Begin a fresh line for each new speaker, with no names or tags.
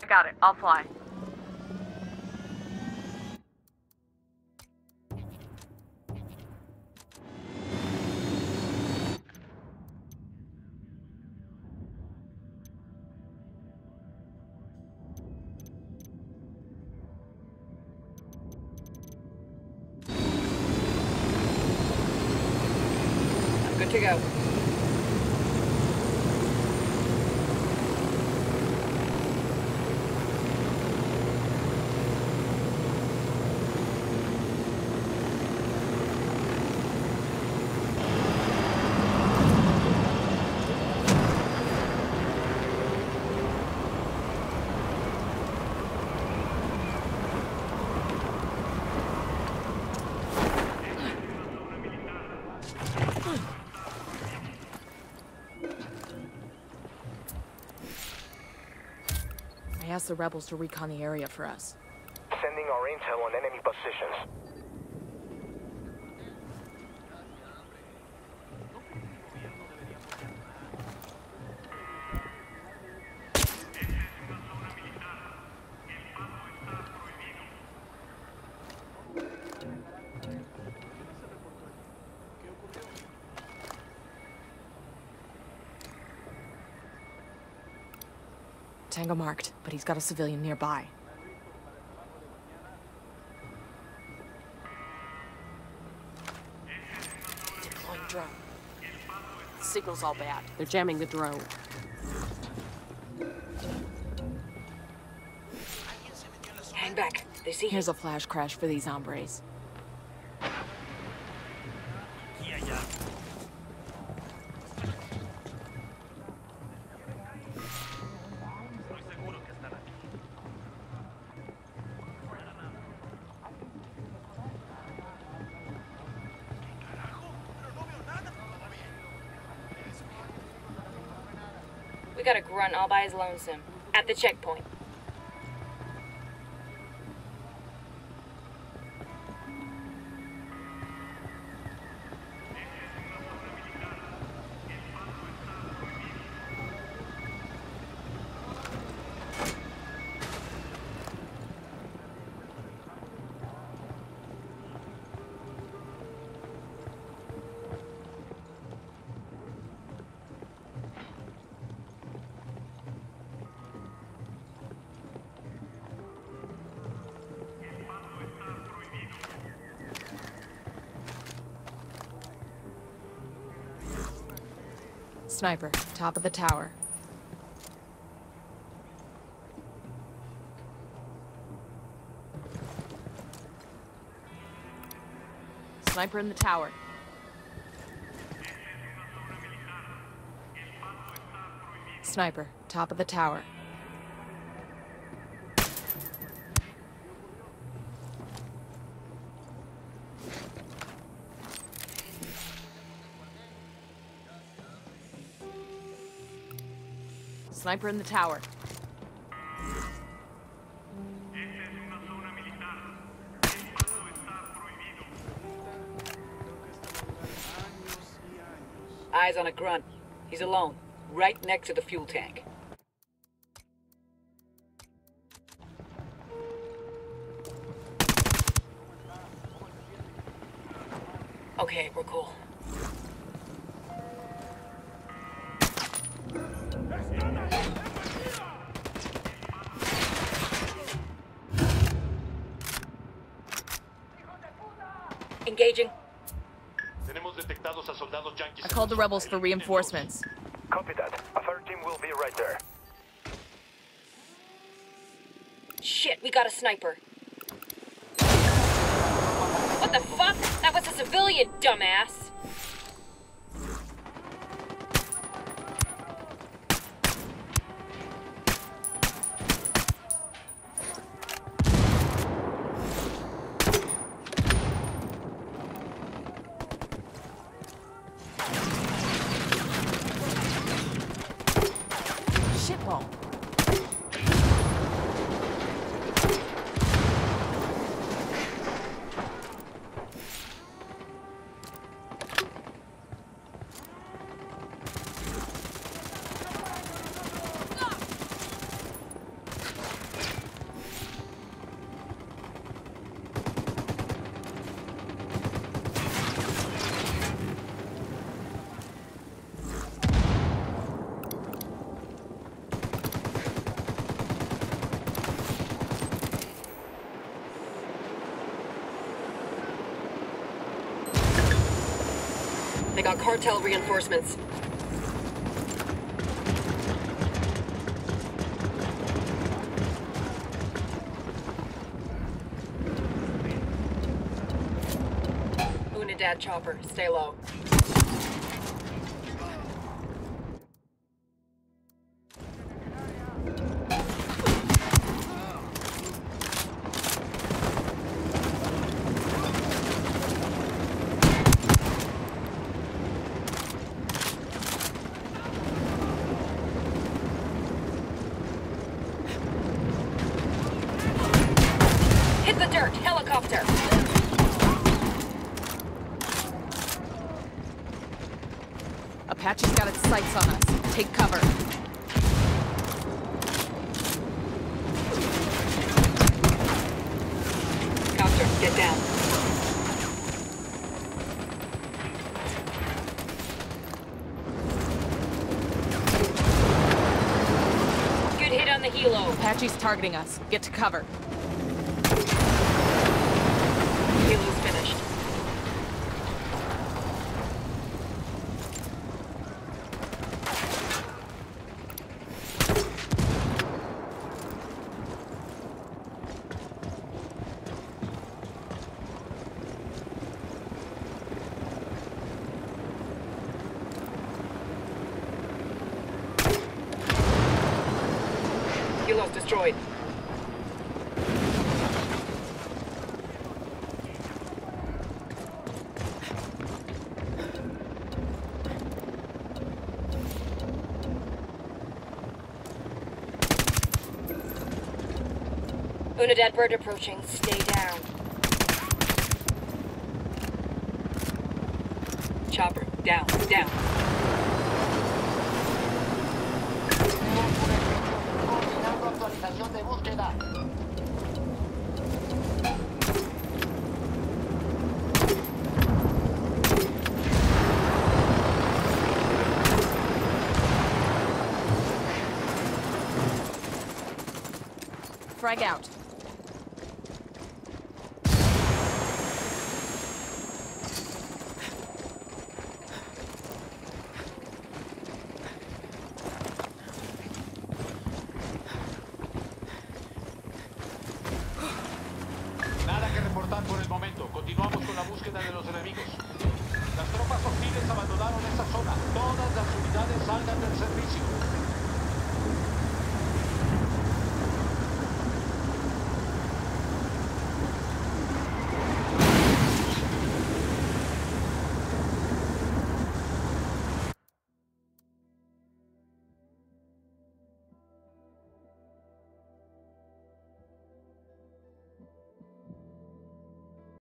Got it. I'll fly.
Good to go.
I asked the rebels to recon the area for us.
Sending our intel on enemy positions.
Tango marked, but he's got a civilian nearby. Deploying drone. The signal's all bad. They're jamming the drone.
Hang back. They see
Here's a flash crash for these hombres.
We got a grunt all by his lonesome. At the checkpoint.
Sniper, top of the tower. Sniper in the tower. Sniper, top of the tower. Sniper in the tower.
Eyes on a grunt. He's alone, right next to the fuel tank. Okay, we're cool. Engaging.
I called the rebels for reinforcements.
Copy that. A third team will be right there.
Shit, we got a sniper. What the fuck? That was a civilian, dumbass.
Shitball.
They got cartel reinforcements. Unidad chopper, stay low. Hit the dirt, helicopter!
Apache's got its sights on us. Take cover.
Copter, get down.
Good hit on the helo.
Apache's targeting us. Get to cover.
Helo's finished. Helo's destroyed.
Unidad bird approaching. Stay down.
Chopper, down, down.
Frag out.